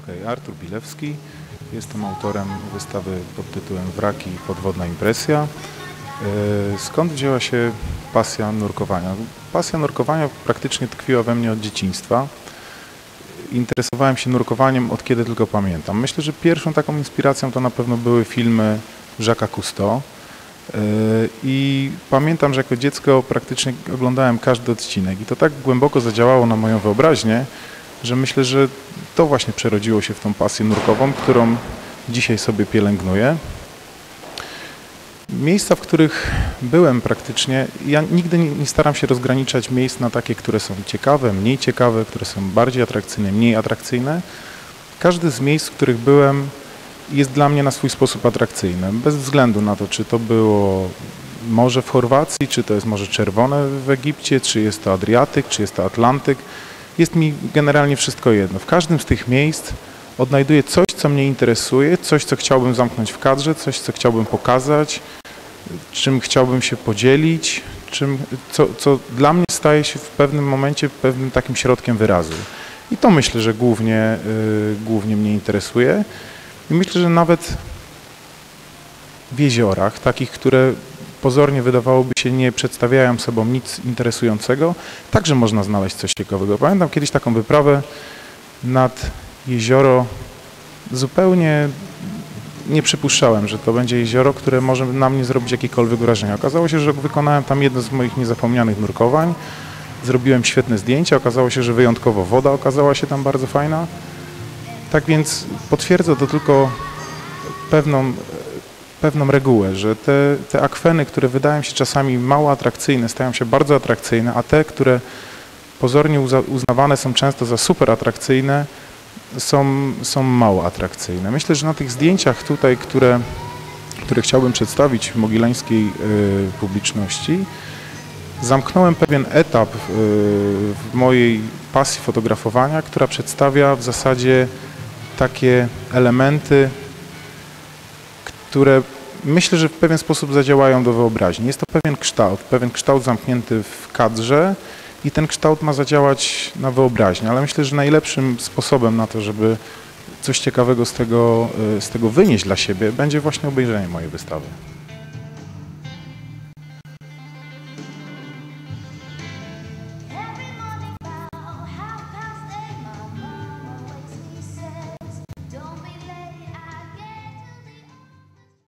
Artur Bilewski. Jestem autorem wystawy pod tytułem Wraki i podwodna impresja. Skąd wzięła się pasja nurkowania? Pasja nurkowania praktycznie tkwiła we mnie od dzieciństwa. Interesowałem się nurkowaniem od kiedy tylko pamiętam. Myślę, że pierwszą taką inspiracją to na pewno były filmy Jacques'a Cousteau. I pamiętam, że jako dziecko praktycznie oglądałem każdy odcinek i to tak głęboko zadziałało na moją wyobraźnię, że myślę, że to właśnie przerodziło się w tą pasję nurkową, którą dzisiaj sobie pielęgnuję. Miejsca, w których byłem praktycznie, ja nigdy nie staram się rozgraniczać miejsc na takie, które są ciekawe, mniej ciekawe, które są bardziej atrakcyjne, mniej atrakcyjne. Każdy z miejsc, w których byłem, jest dla mnie na swój sposób atrakcyjny, bez względu na to, czy to było morze w Chorwacji, czy to jest Morze Czerwone w Egipcie, czy jest to Adriatyk, czy jest to Atlantyk. Jest mi generalnie wszystko jedno. W każdym z tych miejsc odnajduję coś, co mnie interesuje, coś, co chciałbym zamknąć w kadrze, coś, co chciałbym pokazać, czym chciałbym się podzielić, co dla mnie staje się w pewnym momencie pewnym takim środkiem wyrazu. I to myślę, że głównie mnie interesuje. I myślę, że nawet w jeziorach, takich, które pozornie wydawałoby się nie przedstawiają sobą nic interesującego, także można znaleźć coś ciekawego. Pamiętam kiedyś taką wyprawę nad jezioro, zupełnie nie przypuszczałem, że to będzie jezioro, które może na mnie zrobić jakiekolwiek wrażenie. Okazało się, że wykonałem tam jedno z moich niezapomnianych nurkowań, zrobiłem świetne zdjęcia, okazało się, że wyjątkowo woda okazała się tam bardzo fajna. Tak więc potwierdza to tylko pewną regułę, że te akweny, które wydają się czasami mało atrakcyjne, stają się bardzo atrakcyjne, a te, które pozornie uznawane są często za super atrakcyjne, są mało atrakcyjne. Myślę, że na tych zdjęciach tutaj, które chciałbym przedstawić w mogileńskiej publiczności, zamknąłem pewien etap w mojej pasji fotografowania, która przedstawia w zasadzie takie elementy, które myślę, że w pewien sposób zadziałają do wyobraźni. Jest to pewien kształt zamknięty w kadrze i ten kształt ma zadziałać na wyobraźnię, ale myślę, że najlepszym sposobem na to, żeby coś ciekawego z tego wynieść dla siebie, będzie właśnie obejrzenie mojej wystawy.